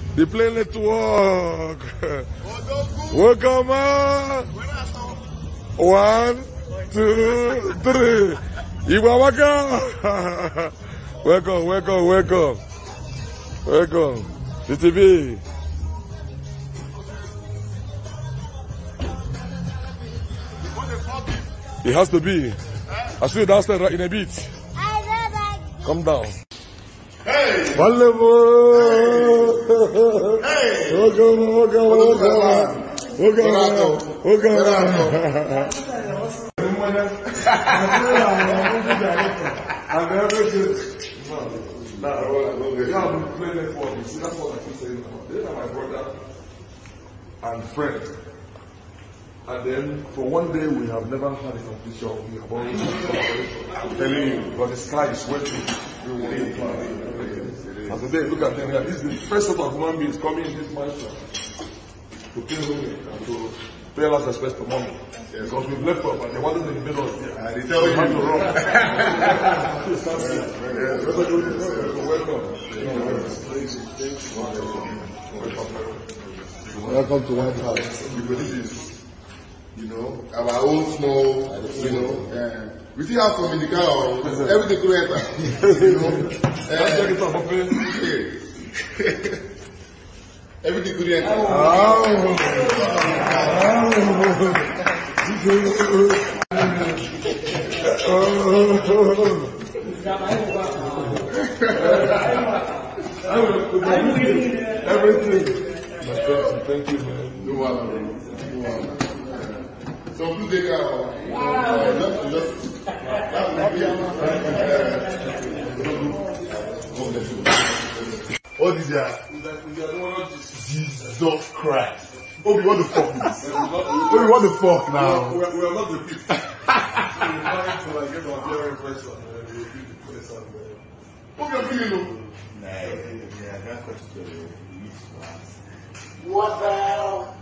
The plane network. Welcome on. 1, 2, 3. You are welcome. Welcome, welcome, welcome. Welcome. CTV. It has to be. I'll see you downstairs right in a bit. Come down. Hey! One level! Hey! Welcome, welcome, and friend. And then for one day we have never had a competition. We have always I'm telling you, but the sky is sweating. And today, look at them. This is the first set of human beings coming in this mansion to pay money and to pay us respect to money. Yes. Because we've left up and they wanted to invade us here. They tell you to run. Welcome to White House. Because this is, you know, our own small, you know, we still have some in the car, everything could enter, you know. Everything could enter. Everything. Thank you, man. No one. So please take out. What is that? Jesus Christ. Obi, what the fuck is this? Obi, what the fuck now? We are not the people. We're trying to like get our very first one. Obi, I'm feeling low. What the hell?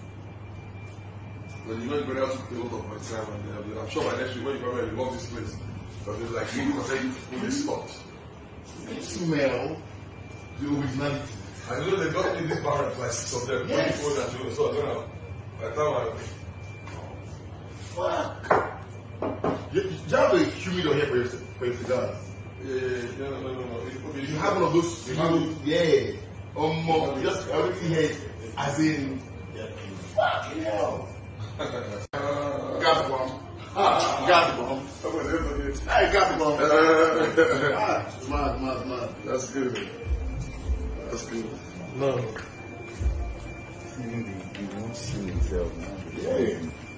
When you know you're going to have to pay a lot of my time, and I'm sure by next week when you come here, you love this place. Because it's like you can say you fully stopped. Smell the originality. I know they got in this barracks, like 6 of them. Yes. So I don't know. By the time Fuck. You have a humidor here for your cigars. Yeah. No. You have one of those. Yeah. Just everything here, as in. Fucking hell. Got the bomb. Got the bomb. I got the bomb. Mad. That's good. No. He won't see himself now. Yeah.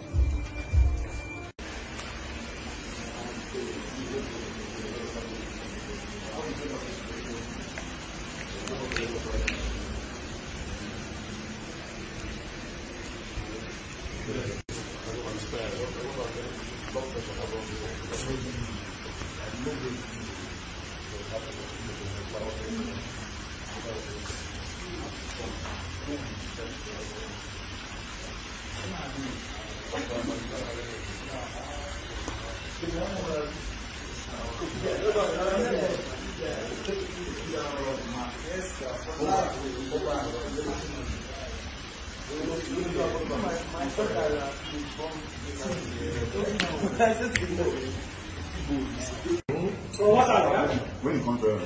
When you come to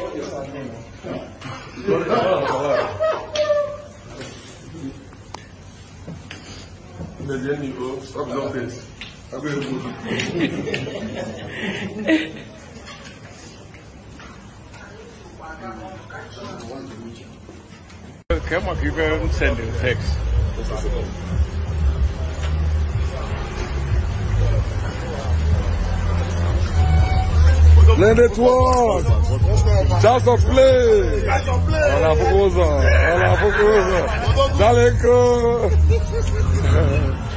Stop doing this. I'm going to move. Come on, you go and send him a text. Let it work. Just a play. Alla Fukuza. Daleko.